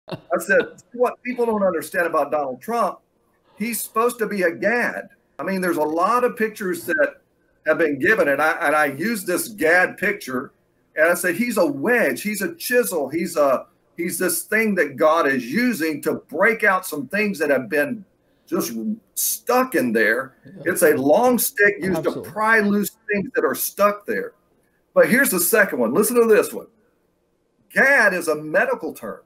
I said, what people don't understand about Donald Trump, he's supposed to be a Gad. I mean, there's a lot of pictures that have been given, and I used this Gad picture, and I said he's a wedge, he's a chisel, he's this thing that God is using to break out some things that have been just stuck in there. Yeah. It's a long stick used to pry loose things that are stuck there. But here's the second one. Listen to this one. GAD is a medical term.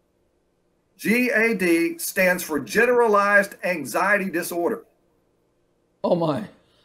GAD stands for generalized anxiety disorder. Oh my.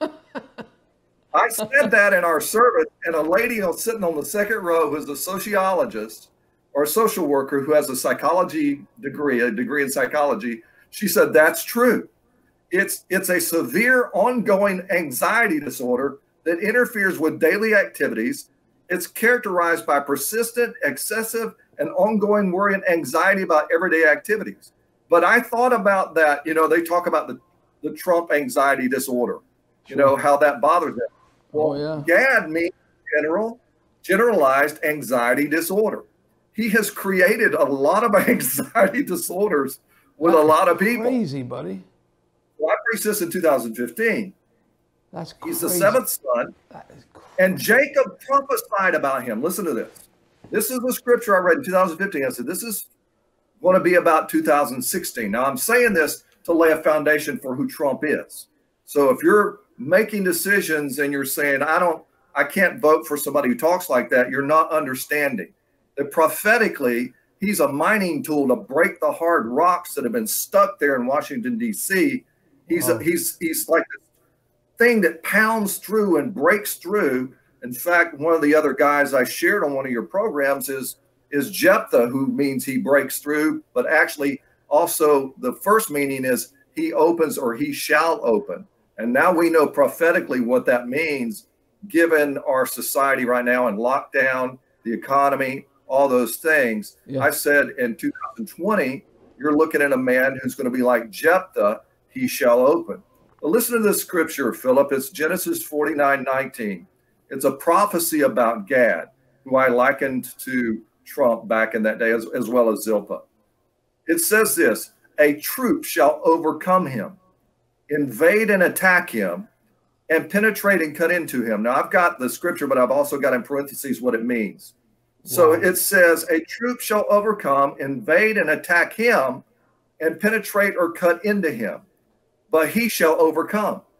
I said that in our service, and a lady sitting on the second row who's a sociologist or a social worker who has a psychology degree, a degree in psychology, she said, that's true. It's a severe ongoing anxiety disorder that interferes with daily activities. It's characterized by persistent, excessive, and ongoing worry and anxiety about everyday activities. But I thought about that, they talk about the Trump anxiety disorder, how that bothers them. Well, GAD means generalized anxiety disorder. He has created a lot of anxiety disorders with a lot of people. Crazy, buddy. Well, I preached this in 2015. That's crazy. He's the seventh son. And Jacob prophesied about him. Listen to this. This is the scripture I read in 2015. I said, this is going to be about 2016. Now, I'm saying this to lay a foundation for who Trump is. So if you're making decisions and you're saying, I can't vote for somebody who talks like that, you're not understanding that prophetically, he's a mining tool to break the hard rocks that have been stuck there in Washington, D.C. He's like this thing that pounds through and breaks through. In fact, one of the other guys I shared on one of your programs is Jephthah, who means he breaks through, but actually also the first meaning is he opens or he shall open. And now we know prophetically what that means, given our society right now in lockdown, the economy, all those things. Yeah. I said in 2020, you're looking at a man who's going to be like Jephthah, he shall open. But listen to this scripture, Philip. It's Genesis 49:19. It's a prophecy about Gad, who I likened to Trump back in that day, as well as Zilpah. It says this, a troop shall overcome him, invade and attack him, and penetrate and cut into him. Now, I've got the scripture, but I've also got in parentheses what it means. So it says, a troop shall overcome, invade and attack him, and penetrate or cut into him, but he shall overcome.